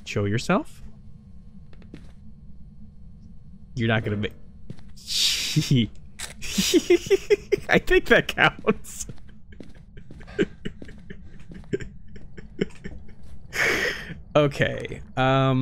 Show yourself. You're not gonna make. I think that counts. Okay.